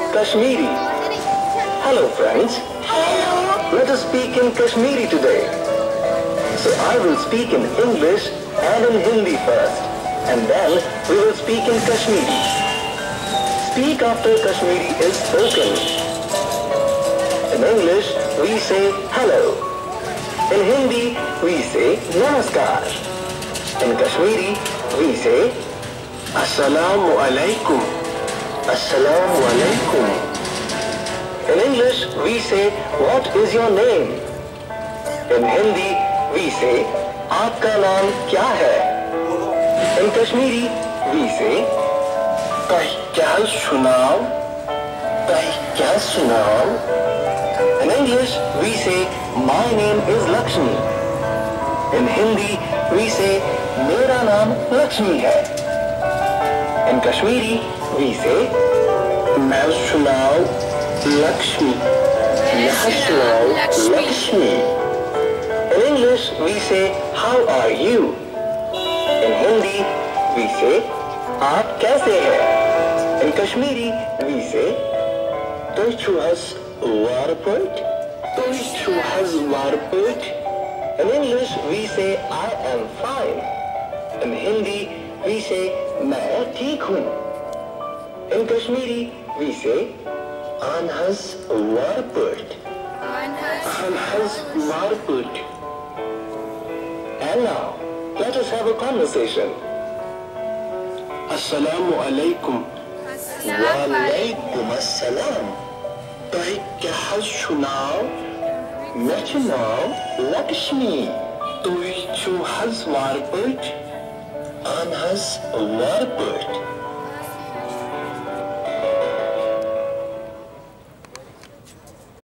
Kashmiri. Hello friends. Hello. Let us speak in Kashmiri today. So I will speak in English and in Hindi first. And then we will speak in Kashmiri. Speak after Kashmiri is spoken. In English, we say hello. In Hindi, we say namaskar. In Kashmiri, we say Assalamu alaikum. Assalamu alaikum. In English, we say, what is your name? In Hindi, we say, aapka naam kya hai? In Kashmiri, we say, tahi kya sunao? Tahi kya sunao? In English, we say, my name is Lakshmi. In Hindi, we say, mera naam Lakshmi hai. In Kashmiri, we say, main sunao Lakshmi. Main sunao Lakshmi. In English, we say, how are you? In Hindi, we say, aap kaise hai? In Kashmiri, we say, tu has warput? Tu has warput? In English, we say, I am fine. In Hindi, we say, main theek hu. In Kashmiri, we say, Anhas warput. Anhas warput. And now, let us have a conversation. Assalamu alaikum. Wa alaikum assalam. Tahi kya sunao? Main sunao Lakshmi. Tu has warput? Anhas warput.